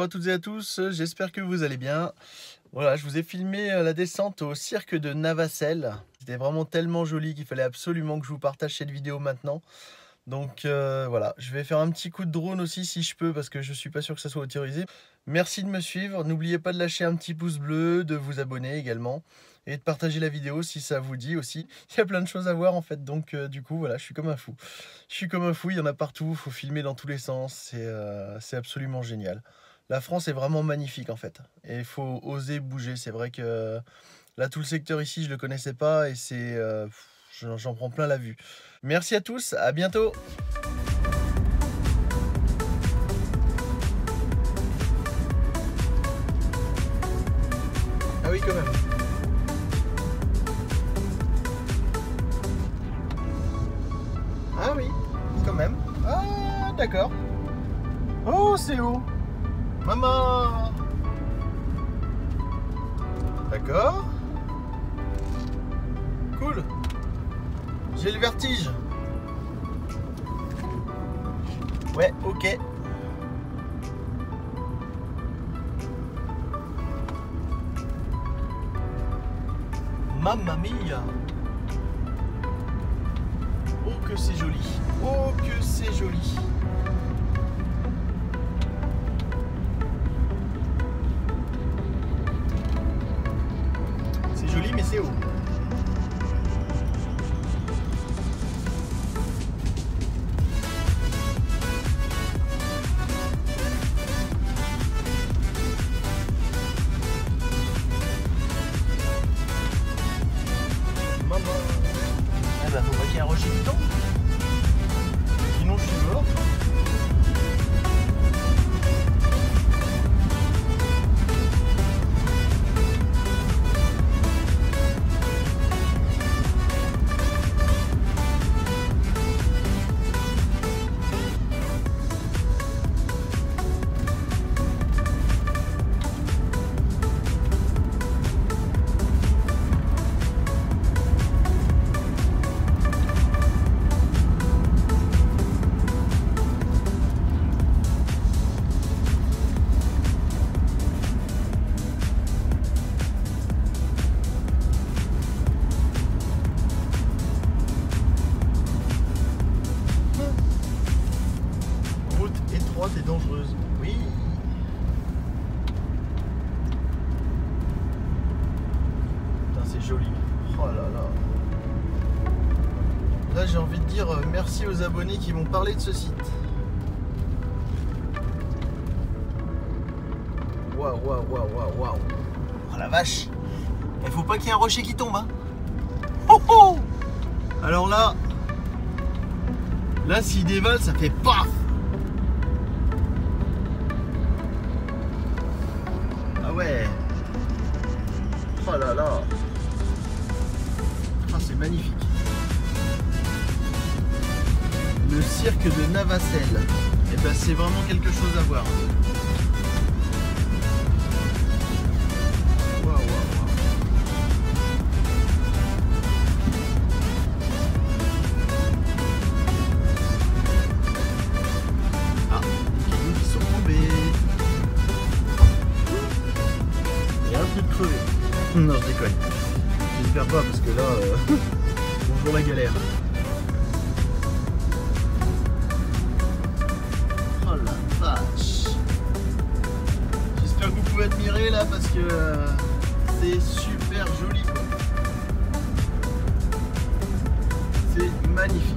à toutes et à tous, j'espère que vous allez bien. Voilà, je vous ai filmé la descente au cirque de Navacelles. C'était vraiment tellement joli qu'il fallait absolument que je vous partage cette vidéo maintenant. Donc voilà, je vais faire un petit coup de drone aussi si je peux parce que je suis pas sûr que ça soit autorisé. Merci de me suivre, n'oubliez pas de lâcher un petit pouce bleu, de vous abonner également et de partager la vidéo si ça vous dit aussi. Il y a plein de choses à voir en fait, donc du coup voilà, je suis comme un fou. Je suis comme un fou, il y en a partout, il faut filmer dans tous les sens, c'est absolument génial. La France est vraiment magnifique en fait, et il faut oser bouger. C'est vrai que là tout le secteur ici je le connaissais pas et j'en prends plein la vue. Merci à tous, à bientôt. Ah oui quand même. Ah oui, quand même. Ah d'accord. Oh c'est haut. Maman. D'accord. Cool. J'ai le vertige. Ouais, ok. Mamma mia. Oh que c'est joli. Oh que c'est joli. C'est joli mais c'est haut. Eh ben faut pas qu'il y ait un rocher qui tombe. Sinon je suis mort. Étroite et dangereuse. Oui. Putain, c'est joli. Oh là là. Là, j'ai envie de dire merci aux abonnés qui m'ont parlé de ce site. Waouh, waouh, waouh, waouh, waouh. Oh la vache. Il faut pas qu'il y ait un rocher qui tombe, hein. Oh oh. Alors là, s'il dévale, ça fait paf. Ah ouais. Oh là là. Ah, c'est magnifique. Le cirque de Navacelles. Et ben c'est vraiment quelque chose à voir. Waouh, waouh, waouh. Ah, les cailloux qui sont tombés. Et un peu de crevé. Non, je déconne. J'espère pas parce que là, bonjour la galère. Oh la vache. J'espère que vous pouvez admirer là parce que c'est super joli quoi. C'est magnifique.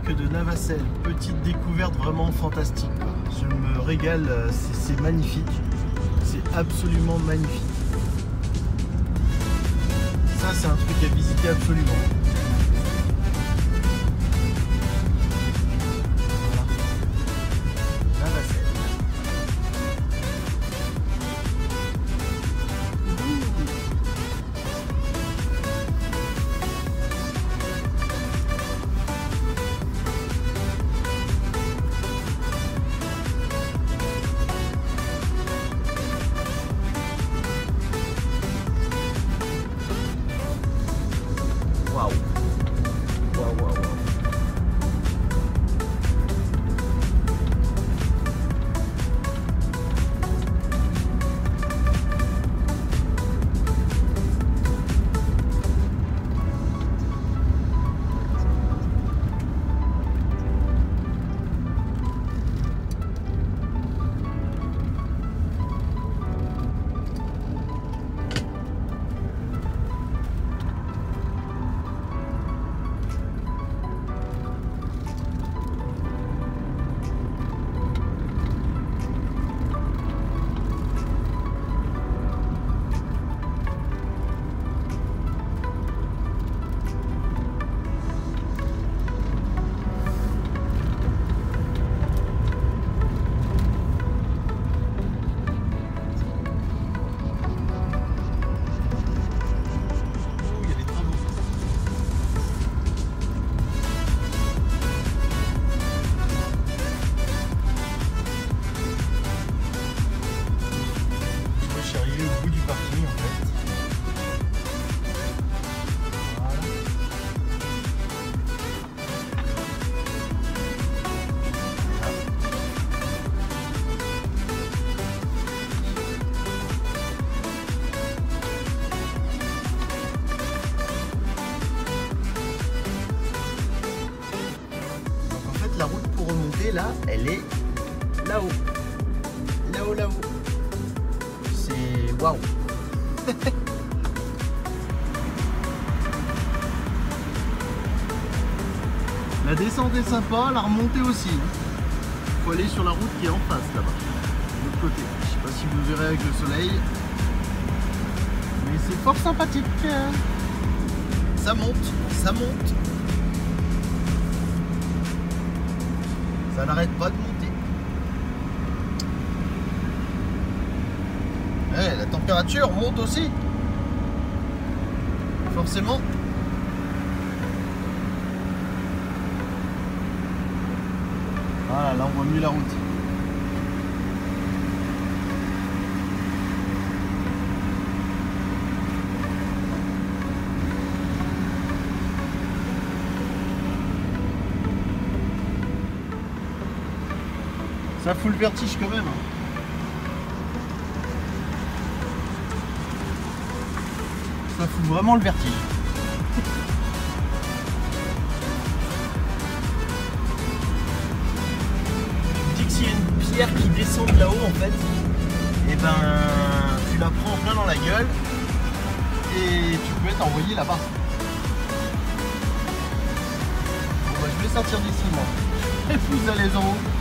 cirque de Navacelle. Petite découverte vraiment fantastique, quoi. Je me régale, c'est magnifique. C'est absolument magnifique. Ça, c'est un truc à visiter absolument. Waouh. Waouh, waouh, waouh. Au bout du parking en fait. Voilà. Donc en fait la route pour remonter là, elle est là-haut. Là-haut, là-haut. C'est waouh. La descente est sympa, la remontée aussi. Il faut aller sur la route qui est en face là-bas, de l'autre côté. Je sais pas si vous verrez avec le soleil, mais c'est fort sympathique. Ça monte, ça monte. Ça n'arrête pas de monter. Ouais, la température monte aussi. Forcément. Voilà, là on voit mieux la route. Ça fout le vertige quand même. Ça fout vraiment le vertige. Tu dis que s'il y a une pierre qui descend de là-haut en fait, et ben tu la prends plein dans la gueule et tu peux être envoyé là-bas. Bon bah je vais sortir d'ici moi. Et vous allez en haut.